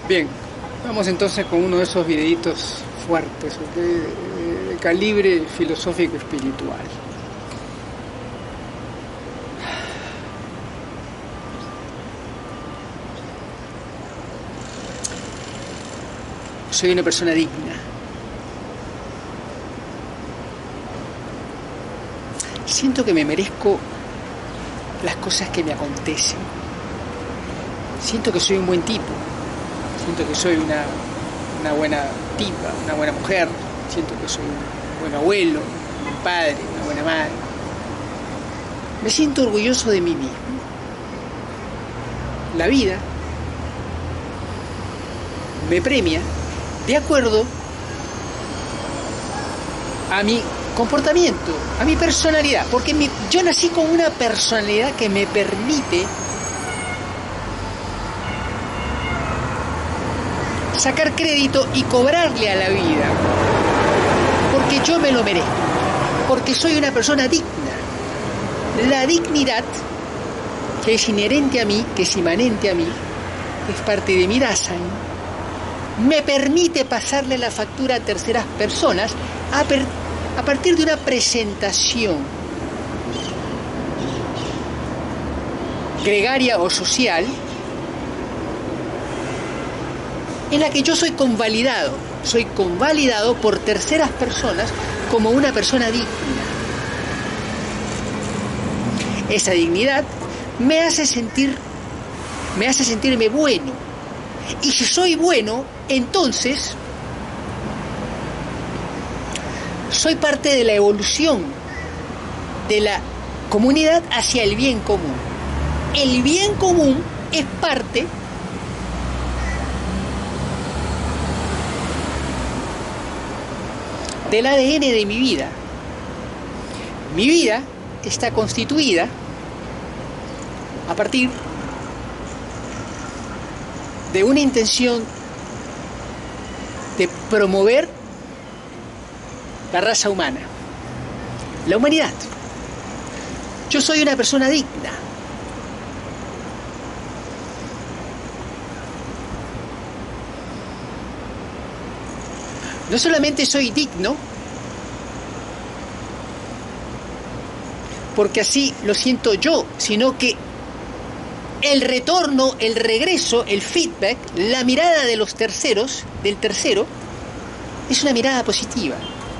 Bien, vamos entonces con uno de esos videitos fuertes, ¿okay? De calibre filosófico espiritual. Soy una persona digna. Siento que me merezco las cosas que me acontecen. Siento que soy un buen tipo. Siento que soy una buena tipa, una buena mujer. Siento que soy un buen abuelo, un buen padre, una buena madre. Me siento orgulloso de mí mismo. La vida me premia de acuerdo a mi comportamiento, a mi personalidad, porque yo nací con una personalidad que me permite sacar crédito y cobrarle a la vida, porque yo me lo merezco, porque soy una persona digna. La dignidad, que es inherente a mí, que es inmanente a mí, es parte de mi Dasein, me permite pasarle la factura a terceras personas a partir de una presentación gregaria o social en la que yo soy convalidado por terceras personas como una persona digna. Esa dignidad me hace sentirme bueno. Y si soy bueno, entonces soy parte de la evolución de la comunidad hacia el bien común. El bien común es parte del ADN de mi vida. Mi vida está constituida a partir de una intención de promover la raza humana, la humanidad. Yo soy una persona digna. No solamente soy digno, porque así lo siento yo, sino que el retorno, el regreso, el feedback, la mirada de los terceros, del tercero, es una mirada positiva.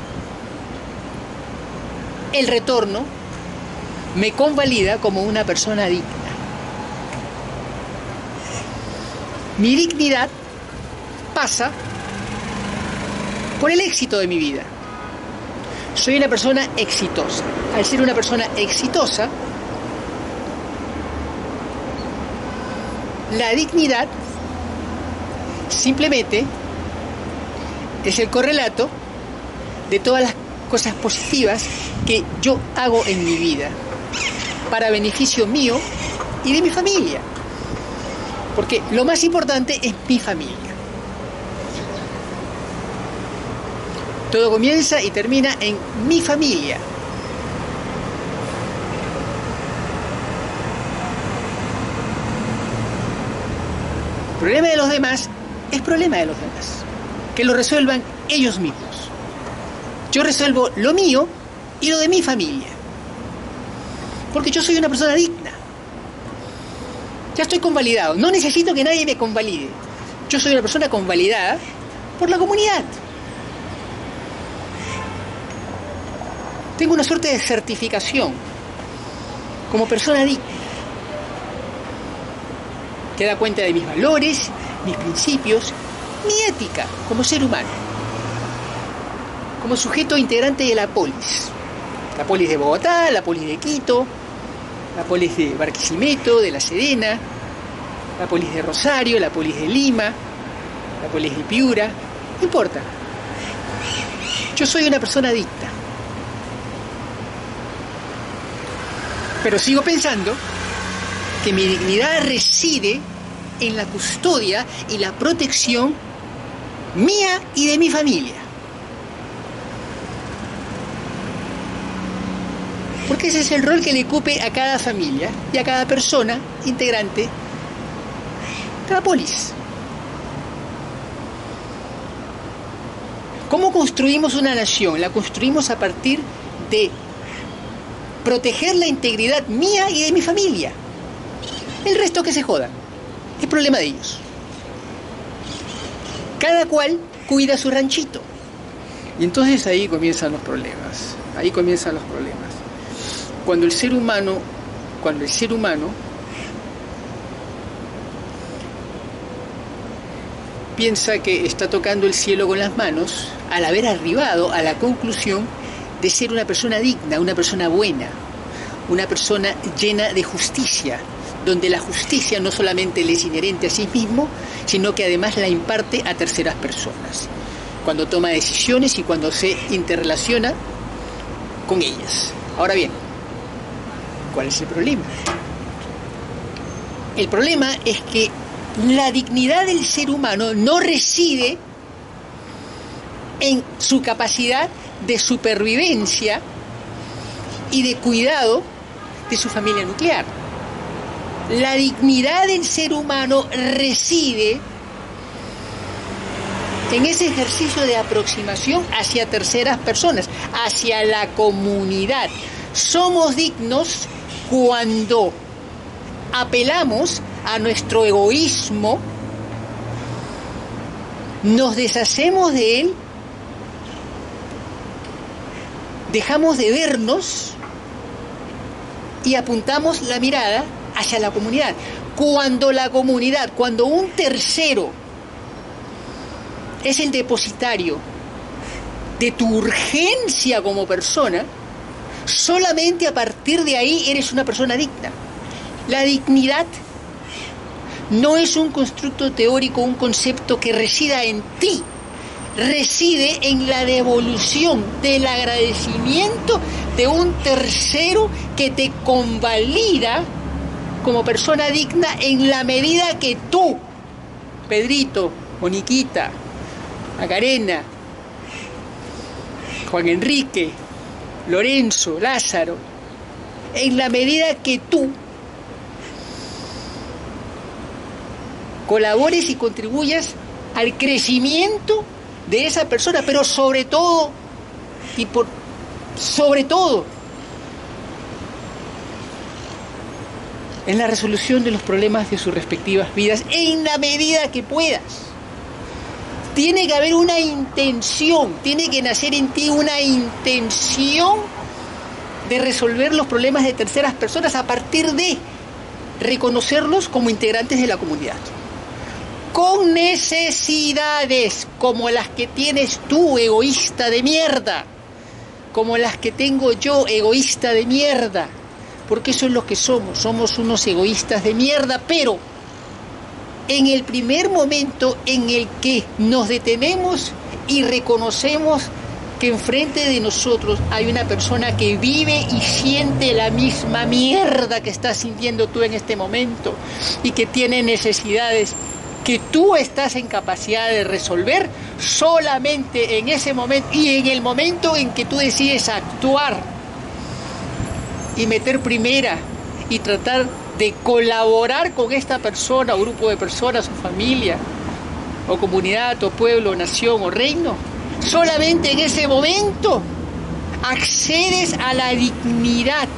El retorno me convalida como una persona digna. Mi dignidad pasa por el éxito de mi vida. Soy una persona exitosa. Al ser una persona exitosa, la dignidad simplemente es el correlato de todas las cosas positivas que yo hago en mi vida para beneficio mío y de mi familia, porque lo más importante es mi familia. Todo comienza y termina en mi familia. El problema de los demás es problema de los demás, que lo resuelvan ellos mismos. Yo resuelvo lo mío y lo de mi familia, porque yo soy una persona digna. Ya estoy convalidado, no necesito que nadie me convalide. Yo soy una persona convalidada por la comunidad. Tengo una suerte de certificación como persona digna, que da cuenta de mis valores, mis principios, mi ética como ser humano, como sujeto integrante de la polis. La polis de Bogotá, la polis de Quito, la polis de Barquisimeto, de La Serena, la polis de Rosario, la polis de Lima, la polis de Piura, no importa. Yo soy una persona digna. Pero sigo pensando que mi dignidad reside en la custodia y la protección mía y de mi familia. Porque ese es el rol que le cupe a cada familia y a cada persona integrante de la polis. ¿Cómo construimos una nación? La construimos a partir de proteger la integridad mía y de mi familia. El resto que se joda. Es problema de ellos. Cada cual cuida su ranchito. Y entonces ahí comienzan los problemas. Ahí comienzan los problemas. Cuando el ser humano piensa que está tocando el cielo con las manos, al haber arribado a la conclusión de ser una persona digna, una persona buena, una persona llena de justicia, donde la justicia no solamente le es inherente a sí mismo, sino que además la imparte a terceras personas, cuando toma decisiones y cuando se interrelaciona con ellas. Ahora bien, ¿cuál es el problema? El problema es que la dignidad del ser humano no reside en su capacidad de supervivencia y de cuidado de su familia nuclear. La dignidad del ser humano reside en ese ejercicio de aproximación hacia terceras personas, hacia la comunidad. Somos dignos cuando apelamos a nuestro egoísmo, nos deshacemos de él, dejamos de vernos y apuntamos la mirada hacia la comunidad. Cuando un tercero es el depositario de tu urgencia como persona, solamente a partir de ahí eres una persona digna. La dignidad no es un constructo teórico, un concepto que resida en ti, reside en la devolución del agradecimiento de un tercero que te convalida como persona digna en la medida que tú, Pedrito, Moniquita, Macarena, Juan Enrique, Lorenzo, Lázaro, en la medida que tú colabores y contribuyas al crecimiento de esa persona, pero sobre todo en la resolución de los problemas de sus respectivas vidas, en la medida que puedas. Tiene que haber una intención, tiene que nacer en ti una intención de resolver los problemas de terceras personas a partir de reconocerlos como integrantes de la comunidad, con necesidades como las que tienes tú, egoísta de mierda, como las que tengo yo, egoísta de mierda, porque eso es lo que somos unos egoístas de mierda, pero en el primer momento en el que nos detenemos y reconocemos que enfrente de nosotros hay una persona que vive y siente la misma mierda que estás sintiendo tú en este momento y que tiene necesidades que tú estás en capacidad de resolver, solamente en ese momento y en el momento en que tú decides actuar y meter primera y tratar de colaborar con esta persona o grupo de personas, su familia o comunidad o pueblo, nación o reino, solamente en ese momento accedes a la dignidad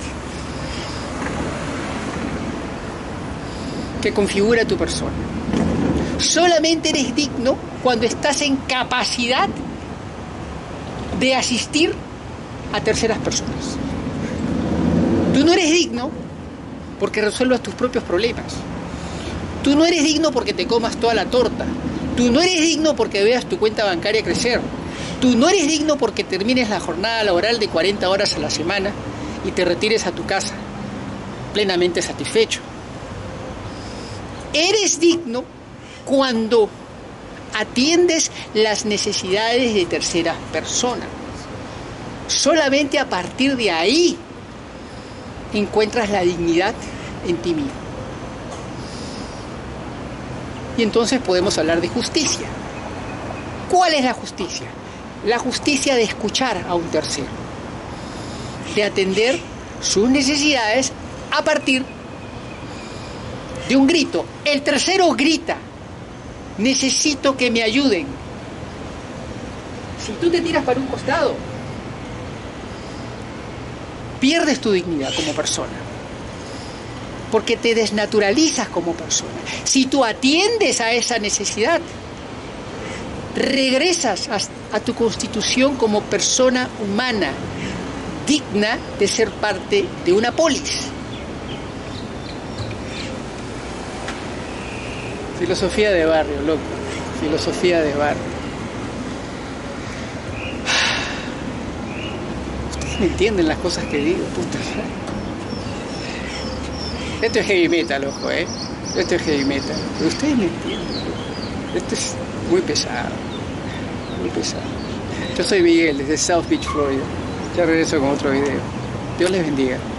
que configura tu persona. Solamente eres digno cuando estás en capacidad de asistir a terceras personas. Tú no eres digno porque resuelvas tus propios problemas. Tú no eres digno porque te comas toda la torta. Tú no eres digno porque veas tu cuenta bancaria crecer. Tú no eres digno porque termines la jornada laboral de 40 horas a la semana y te retires a tu casa plenamente satisfecho. Eres digno cuando atiendes las necesidades de terceras personas. Solamente a partir de ahí encuentras la dignidad en ti mismo. Y entonces podemos hablar de justicia. ¿Cuál es la justicia? La justicia de escuchar a un tercero, de atender sus necesidades a partir de un grito. El tercero grita: necesito que me ayuden. Si tú te tiras para un costado, pierdes tu dignidad como persona, porque te desnaturalizas como persona. Si tú atiendes a esa necesidad, regresas a tu constitución como persona humana, digna de ser parte de una polis. Filosofía de barrio, loco. Filosofía de barrio. Ustedes me entienden las cosas que digo, puta. Esto es heavy metal, ojo, Esto es heavy metal. Pero ustedes me entienden. Esto es muy pesado. Muy pesado. Yo soy Miguel, desde South Beach, Florida. Ya regreso con otro video. Dios les bendiga.